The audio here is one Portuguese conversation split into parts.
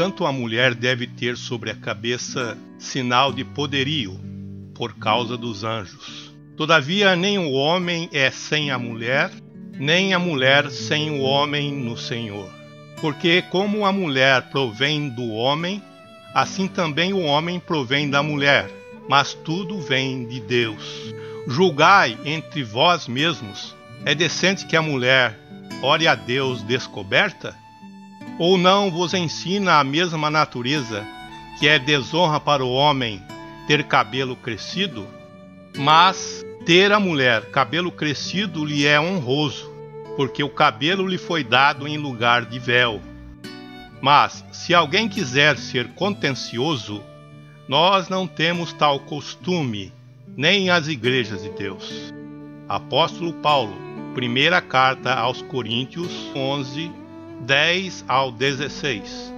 Portanto, a mulher deve ter sobre a cabeça sinal de poderio, por causa dos anjos. Todavia, nem o homem é sem a mulher, nem a mulher sem o homem no Senhor. Porque como a mulher provém do homem, assim também o homem provém da mulher, mas tudo vem de Deus. Julgai entre vós mesmos, é decente que a mulher ore a Deus descoberta? Ou não vos ensina a mesma natureza, que é desonra para o homem ter cabelo crescido? Mas ter a mulher cabelo crescido lhe é honroso, porque o cabelo lhe foi dado em lugar de véu. Mas, se alguém quiser ser contencioso, nós não temos tal costume, nem as igrejas de Deus. Apóstolo Paulo, primeira carta aos Coríntios 11, 10 ao 16.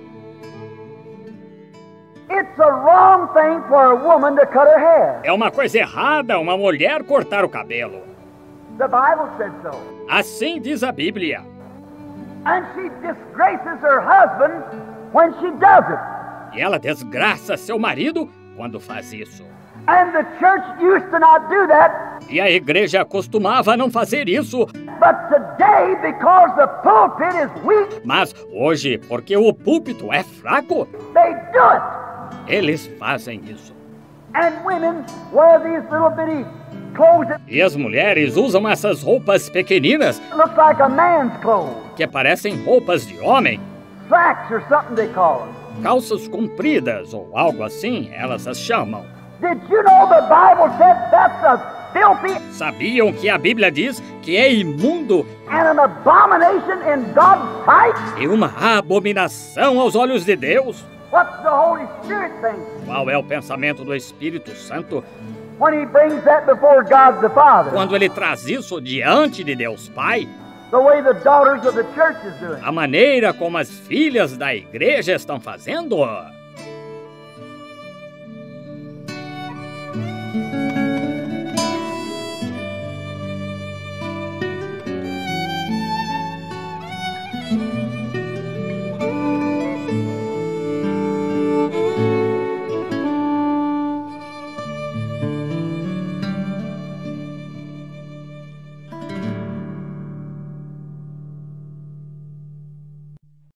It's a wrong thing for a woman to cut her hair. É uma coisa errada uma mulher cortar o cabelo. The Bible said so. Assim diz a Bíblia. And she disgraces her husband when she does it. E ela desgraça seu marido quando faz isso. And the church used to not do that. E a igreja costumava não fazer isso. But today, because the pulpit is weak, Mas hoje, porque o púlpito é fraco, they do it. eles fazem isso. And women wear these little bitty clothes that E as mulheres usam essas roupas pequeninas look like a man's clothes. que parecem roupas de homem. Slacks or something they call them. Calças compridas ou algo assim, elas as chamam. Did you know the Bible said that's a filthy Sabiam que a Bíblia diz que é imundo and an abomination in God's sight? e uma abominação aos olhos de Deus? What's the Holy Spirit think Qual é o pensamento do Espírito Santo when he brings that before God the Father? quando ele traz isso diante de Deus Pai? The way the daughters of the church is doing. A maneira como as filhas da igreja estão fazendo?